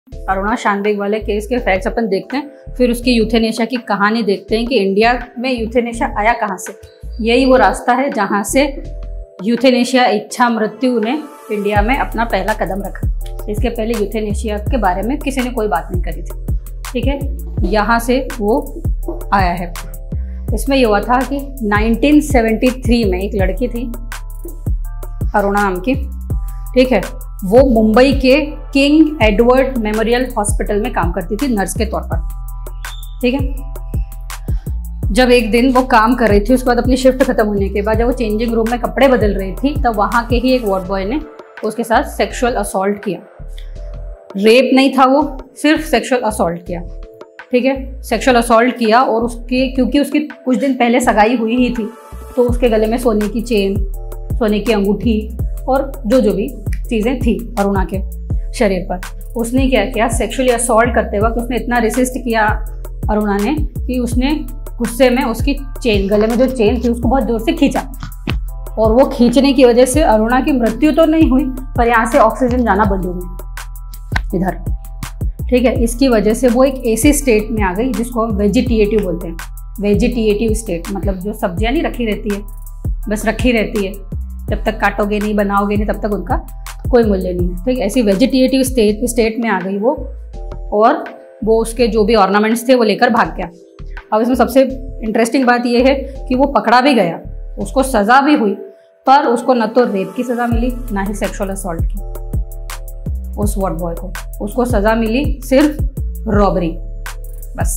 अरुणा शानबेग वाले केस के फैक्ट्स अपन देखते हैं, फिर उसकी यूथेनेशिया की कहानी देखते हैं कि इंडिया में यूथेनेशिया आया कहाँ से। यही वो रास्ता है जहाँ से यूथेनेशिया इच्छा मृत्यु ने इंडिया में अपना पहला कदम रखा। इसके पहले यूथेनेशिया के बारे में किसी ने कोई बात नहीं करी थी, ठीक है। यहाँ से वो आया है। इसमें ये हुआ था कि 1973 में एक लड़की थी अरुणा नाम की, ठीक है। वो मुंबई के किंग एडवर्ड मेमोरियल हॉस्पिटल में काम करती थी नर्स के तौर पर, ठीक है। जब एक दिन वो काम कर रही थी, उसके बाद अपनी शिफ्ट खत्म होने के बाद जब वो चेंजिंग रूम में कपड़े बदल रही थी, तब वहाँ के ही एक वार्ड बॉय ने उसके साथ सेक्सुअल असॉल्ट किया। रेप नहीं था, वो सिर्फ सेक्सुअल असॉल्ट किया, ठीक है। सेक्सुअल असॉल्ट किया और उसके क्योंकि उसकी कुछ दिन पहले सगाई हुई ही थी, तो उसके गले में सोने की चेन, सोने की अंगूठी और जो भी चीज़ें थी अरुणा के शरीर पर, उसने क्या किया, सेक्सुअली असॉल्ट करते वक्त उसने इतना रेसिस्ट किया अरुणा ने कि उसने गुस्से में उसकी चेन, गले में जो चेन थी, उसको बहुत जोर से खींचा। और वो खींचने की वजह से अरुणा की मृत्यु तो नहीं हुई, पर यहाँ से ऑक्सीजन जाना बंद हो गई इधर, ठीक है। इसकी वजह से वो एक ऐसी स्टेट में आ गई जिसको हम वेजिटेटिव बोलते हैं। वेजिटेटिव स्टेट मतलब जो सब्जियां नहीं रखी रहती है, बस रखी रहती है, जब तक काटोगे नहीं, बनाओगे नहीं, तब तक उनका कोई मूल्य नहीं है, ठीक है। ऐसी वेजिटेटिव स्टेट में आ गई वो, और वो उसके जो भी ऑर्नामेंट्स थे वो लेकर भाग गया। अब इसमें सबसे इंटरेस्टिंग बात यह है कि वो पकड़ा भी गया, उसको सज़ा भी हुई, पर उसको न तो रेप की सज़ा मिली ना ही सेक्सुअल असॉल्ट की। उस वार्ड बॉय को उसको सज़ा मिली सिर्फ रॉबरी, बस,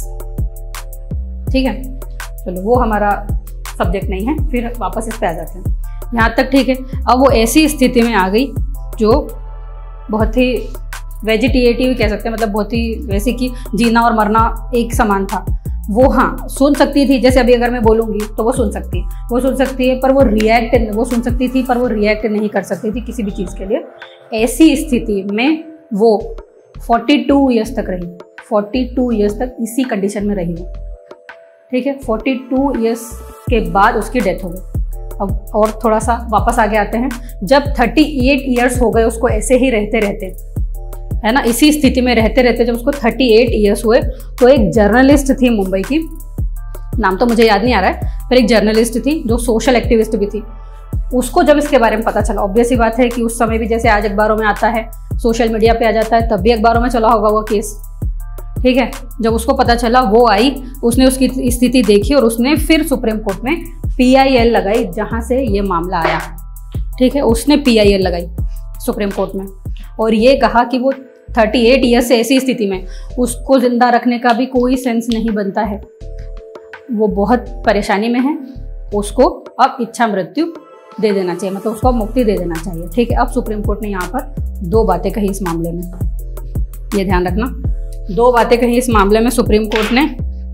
ठीक है। चलो वो हमारा सब्जेक्ट नहीं है, फिर वापस इस पे आ जाते हैं। यहाँ तक ठीक है। अब वो ऐसी स्थिति में आ गई जो बहुत ही वेजिटेटिव कह सकते हैं, मतलब बहुत ही वैसे कि जीना और मरना एक समान था। वो हाँ सुन सकती थी, जैसे अभी अगर मैं बोलूँगी तो वो सुन सकती है, पर वो सुन सकती थी पर वो रिएक्ट नहीं कर सकती थी किसी भी चीज़ के लिए। ऐसी स्थिति में वो 42 ईयर्स तक रही, 42 ईयर्स तक इसी कंडीशन में रही वो, ठीक है। 42 ईयर्स के बाद उसकी डेथ हो गई। अब और थोड़ा सा वापस आगे आते हैं। जब 38 ईयर्स हो गए उसको ऐसे ही रहते रहते, है ना, इसी स्थिति में रहते रहते जब उसको 38 ईयर्स हुए, तो एक जर्नलिस्ट थी मुंबई की, नाम तो मुझे याद नहीं आ रहा है, पर एक जर्नलिस्ट थी जो सोशल एक्टिविस्ट भी थी। उसको जब इसके बारे में पता चला, ऑब्वियस ही बात है कि उस समय भी जैसे आज अखबारों में आता है, सोशल मीडिया पे आ जाता है, तब भी अखबारों में चला होगा वो केस, ठीक है। जब उसको पता चला, वो आई, उसने उसकी स्थिति देखी और उसने फिर सुप्रीम कोर्ट में PIL लगाई, जहाँ से ये मामला आया, ठीक है। उसने PIL लगाई सुप्रीम कोर्ट में और ये कहा कि वो 38 ईयर्स से ऐसी स्थिति में उसको जिंदा रखने का भी कोई सेंस नहीं बनता है, वो बहुत परेशानी में है, उसको अब इच्छा मृत्यु दे देना चाहिए, मतलब उसको मुक्ति दे देना चाहिए, ठीक है। अब सुप्रीम कोर्ट ने यहाँ पर 2 बातें कही इस मामले में, ये ध्यान रखना। 2 बातें कही इस मामले में सुप्रीम कोर्ट ने।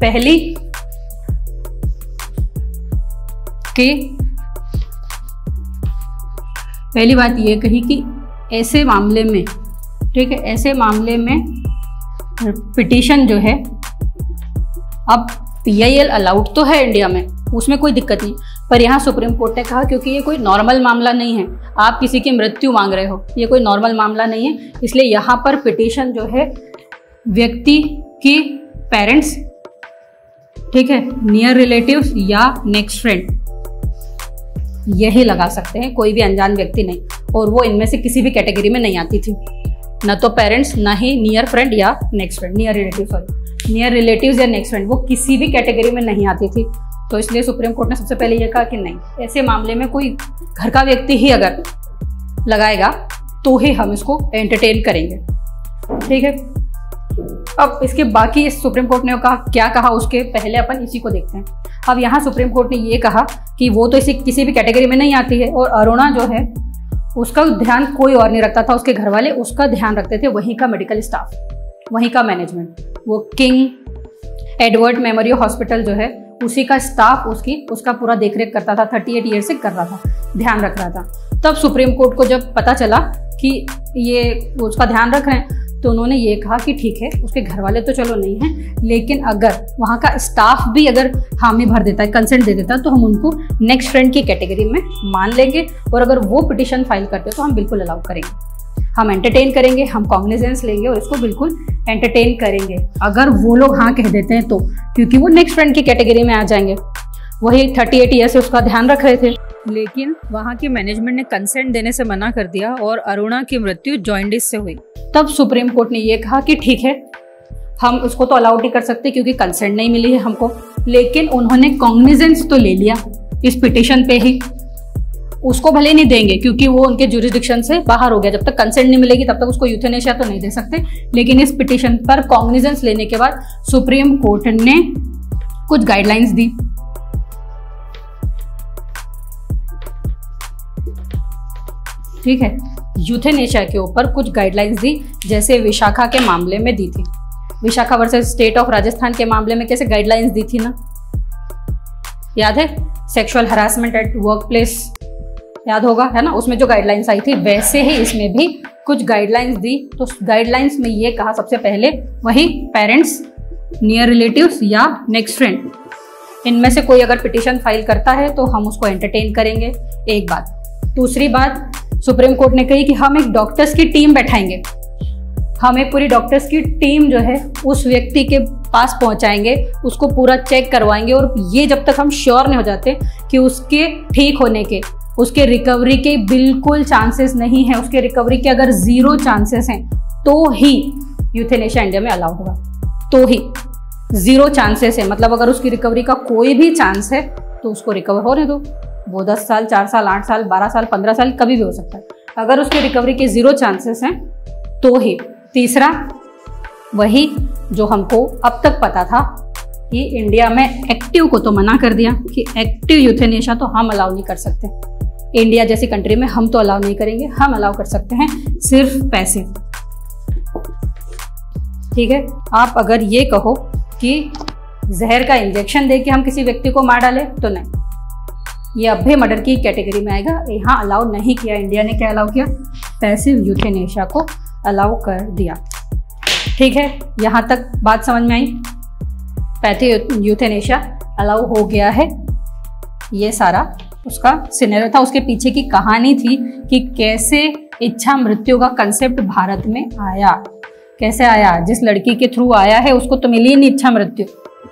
पहली बात ये कही कि ऐसे मामले में, ठीक है, ऐसे मामले में पिटीशन जो है, अब PIL अलाउड तो है इंडिया में, उसमें कोई दिक्कत नहीं, पर यहाँ सुप्रीम कोर्ट ने कहा क्योंकि ये कोई नॉर्मल मामला नहीं है, आप किसी की मृत्यु मांग रहे हो, ये कोई नॉर्मल मामला नहीं है, इसलिए यहाँ पर पिटीशन जो है व्यक्ति की पेरेंट्स, ठीक है, नियर रिलेटिव्स या नेक्स्ट फ्रेंड, यही लगा सकते हैं, कोई भी अनजान व्यक्ति नहीं। और वो इनमें से किसी भी कैटेगरी में नहीं आती थी, न तो पेरेंट्स, ना ही नियर फ्रेंड या नेक्स्ट फ्रेंड, नियर रिलेटिव्स या नेक्स्ट फ्रेंड, वो किसी भी कैटेगरी में नहीं आती थी। तो इसलिए सुप्रीम कोर्ट ने सबसे पहले ये कहा कि नहीं, ऐसे मामले में कोई घर का व्यक्ति ही अगर लगाएगा तो ही हम इसको एंटरटेन करेंगे, ठीक है। अब इसके बाकी सुप्रीम कोर्ट ने कहा, क्या कहा उसके पहले अपन इसी को देखते हैं। अब यहाँ सुप्रीम कोर्ट ने ये कहा कि वो तो इसी किसी भी कैटेगरी में नहीं आती है, और अरुणा जो है उसका ध्यान कोई और नहीं रखता था, उसके घर वाले उसका ध्यान रखते थे, वहीं का मेडिकल स्टाफ, वहीं का मैनेजमेंट, वो किंग एडवर्ड मेमोरियल हॉस्पिटल जो है उसी का स्टाफ उसका पूरा देखरेख करता था, 38 ईयर से कर रहा था, ध्यान रख रहा था। तब सुप्रीम कोर्ट को जब पता चला कि ये उसका ध्यान रख रहे हैं, तो उन्होंने ये कहा कि ठीक है, उसके घर वाले तो चलो नहीं हैं, लेकिन अगर वहाँ का स्टाफ भी अगर हामी भर देता है, कंसेंट दे देता है, तो हम उनको नेक्स्ट फ्रेंड की कैटेगरी में मान लेंगे, और अगर वो पिटीशन फाइल करते तो हम बिल्कुल अलाउ करेंगे। हम एंटरटेन करेंगे, हम कॉग्निजेंस लेंगे और इसको बिल्कुल एंटरटेन करेंगे अगर वो लोग हाँ कह देते हैं तो, क्योंकि वो नेक्स्ट फ्रेंड की कैटेगरी में आ जाएंगे। वही 38 ईयर से उसका ध्यान रख रहे थे, लेकिन वहाँ की मैनेजमेंट ने कंसेंट देने से मना कर दिया और अरुणा की मृत्यु जॉन्डिस से हुई। तब सुप्रीम कोर्ट ने ये कहा कि ठीक है, हम उसको तो अलाउड नहीं कर सकते क्योंकि कंसेंट नहीं मिली है हमको, लेकिन उन्होंने कॉग्निजेंस तो ले लिया इस पिटिशन पे ही। उसको भले नहीं देंगे क्योंकि वो उनके जुरिडिक्शन से बाहर हो गया, जब तक कंसेंट नहीं मिलेगी तब तक उसको यूथेनेशिया तो नहीं दे सकते, लेकिन इस पिटिशन पर कॉग्निजेंस लेने के बाद सुप्रीम कोर्ट ने कुछ गाइडलाइंस दी। ठीक है, यूथेनेशिया के ऊपर कुछ गाइडलाइंस दी, जैसे विशाखा के मामले में दी थी। Vishakha versus state of Rajasthan के मामले में कैसे गाइडलाइंस दी थी ना, याद है? Sexual harassment at work place, याद होगा, है ना? उसमें जो गाइडलाइंस आई थी वैसे ही इसमें भी कुछ गाइडलाइंस दी। तो गाइडलाइंस में ये कहा सबसे पहले वही पेरेंट्स, नियर रिलेटिव्स या नेक्स्ट फ्रेंड, इनमें से कोई अगर पिटिशन फाइल करता है तो हम उसको एंटरटेन करेंगे, एक बात। दूसरी बात, सुप्रीम कोर्ट ने कही कि हम एक डॉक्टर्स की टीम बैठाएंगे, हम एक पूरी डॉक्टर्स की टीम जो है उस व्यक्ति के पास पहुंचाएंगे, उसको पूरा चेक करवाएंगे और ये जब तक हम श्योर नहीं हो जाते कि उसके ठीक होने के, उसके रिकवरी के बिल्कुल चांसेस नहीं है, उसके रिकवरी के अगर 0 चांसेस हैं तो ही यूथेनेशिया इंडिया में अलाउ होगा। तो ही 0 चांसेस है, मतलब अगर उसकी रिकवरी का कोई भी चांस है तो उसको रिकवर होने दो। वो 10 साल, 4 साल, 8 साल, 12 साल, 15 साल कभी भी हो सकता है। अगर उसकी रिकवरी के 0 चांसेस हैं तो ही। तीसरा, वही जो हमको अब तक पता था कि इंडिया में एक्टिव को तो मना कर दिया कि एक्टिव यूथेनेशिया तो हम अलाउ नहीं कर सकते, इंडिया जैसी कंट्री में हम तो अलाउ नहीं करेंगे, हम अलाउ कर सकते हैं सिर्फ पैसे। ठीक है, आप अगर ये कहो कि जहर का इंजेक्शन दे के हम किसी व्यक्ति को मार डालें तो नहीं, ये अब भी मर्डर की कैटेगरी में आएगा, यहाँ अलाउ नहीं किया। इंडिया ने क्या अलाउ किया? पैसिव यूथेनेशिया को अलाउ कर दिया। ठीक है, यहाँ तक बात समझ में आई? पैसिव यूथेनेशिया अलाउ हो गया है, ये सारा उसका सिनेरियो था। उसके पीछे की कहानी थी कि कैसे इच्छा मृत्यु का कंसेप्ट भारत में आया, कैसे आया। जिस लड़की के थ्रू आया है उसको तो मिली नहीं इच्छा मृत्यु,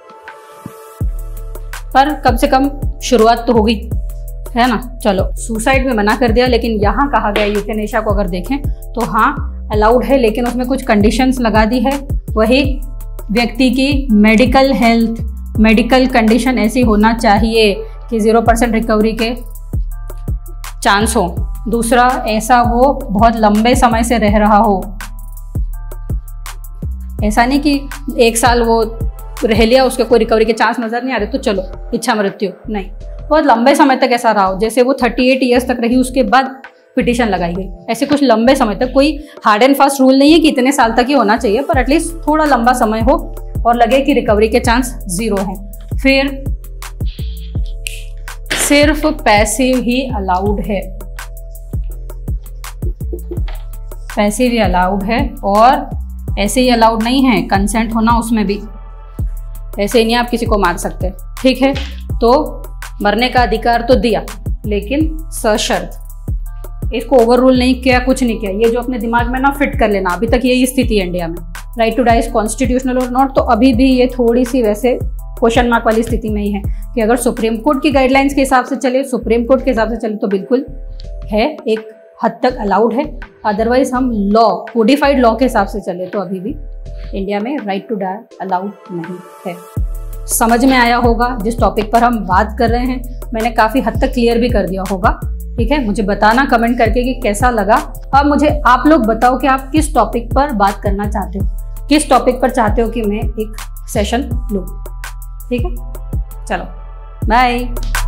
पर कम से कम शुरुआत तो हो गई, है ना? चलो, सुसाइड में मना कर दिया, लेकिन यहाँ कहा गया यूथेनेशिया को अगर देखें तो हाँ अलाउड है, लेकिन उसमें कुछ कंडीशंस लगा दी है। वही व्यक्ति की मेडिकल हेल्थ, मेडिकल कंडीशन ऐसी होना चाहिए कि 0% रिकवरी के चांस हो। दूसरा, ऐसा वो बहुत लंबे समय से रह रहा हो, ऐसा नहीं कि 1 साल वो रह लिया, उसके कोई रिकवरी के चांस नजर नहीं आ रहे तो चलो इच्छा मृत्यु, नहीं, बहुत लंबे समय तक ऐसा रहा हो। जैसे वो 38 ईयर्स तक रही, उसके बाद पिटिशन लगाई गई। ऐसे कुछ लंबे समय तक, कोई हार्ड एंड फास्ट रूल नहीं है कि इतने साल तक ही होना चाहिए, पर एटलीस्ट थोड़ा लंबा समय हो और लगे कि रिकवरी के चांस 0 हैं। फिर सिर्फ पैसिव ही अलाउड है, पैसिव ही अलाउड है, और ऐसे ही अलाउड नहीं है, कंसेंट होना उसमें भी। ऐसे ही नहीं आप किसी को मार सकते। ठीक है, तो मरने का अधिकार तो दिया, लेकिन सशर्त। इसको ओवर रूल नहीं किया, कुछ नहीं किया। ये जो अपने दिमाग में ना फिट कर लेना, अभी तक यही स्थिति है इंडिया में, right to die is constitutional और नॉट, तो अभी भी ये थोड़ी सी वैसे क्वेश्चन मार्क वाली स्थिति में ही है कि अगर सुप्रीम कोर्ट की गाइडलाइंस के हिसाब से चले, सुप्रीम कोर्ट के हिसाब से चले तो बिल्कुल है, एक हद तक अलाउड है। अदरवाइज हम लॉ, कोडिफाइड लॉ के हिसाब से चले तो अभी भी इंडिया में राइट टू डाई अलाउड नहीं है। समझ में आया होगा जिस टॉपिक पर हम बात कर रहे हैं, मैंने काफ़ी हद तक क्लियर भी कर दिया होगा। ठीक है, मुझे बताना कमेंट करके कि कैसा लगा। अब मुझे आप लोग बताओ कि आप किस टॉपिक पर बात करना चाहते हो, किस टॉपिक पर चाहते हो कि मैं एक सेशन लूँ। ठीक है, चलो बाय।